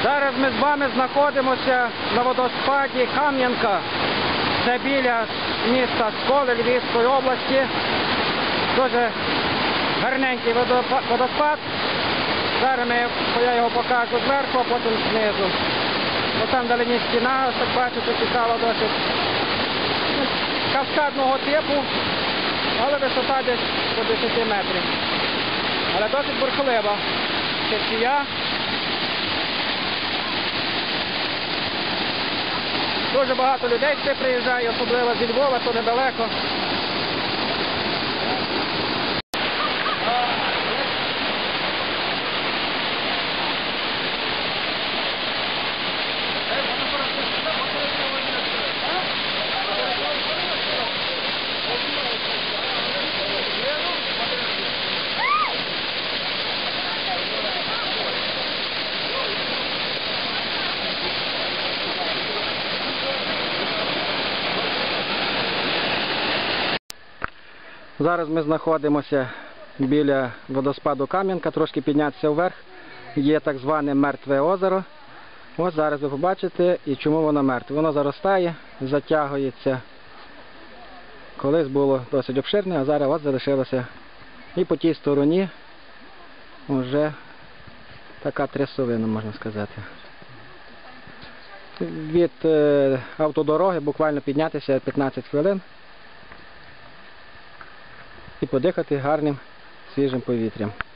Зараз ми з вами знаходимося на водоспаді Кам'янка. Це біля міста Сколи Львівської області. Дуже гарненький водоспад. Зараз я його покажу зверху, а потім знизу. Ось там вдалині стіна, ось так бачите, цікаво досить. Каскадного типу, але висота десь по 10 метрів. Але досить бурхлива течія. Дуже багато людей сюди приїжджає, особливо зі Львова, то недалеко. Зараз ми знаходимося біля водоспаду Кам'янка, трошки піднятися вверх. Є так зване мертве озеро. Ось зараз ви побачите, і чому воно мертве. Воно заростає, затягується. Колись було досить обширне, а зараз от залишилося. І по тій стороні вже така трясовина, можна сказати. Від автодороги буквально піднятися 15 хвилин. І подихати гарним свіжим повітрям.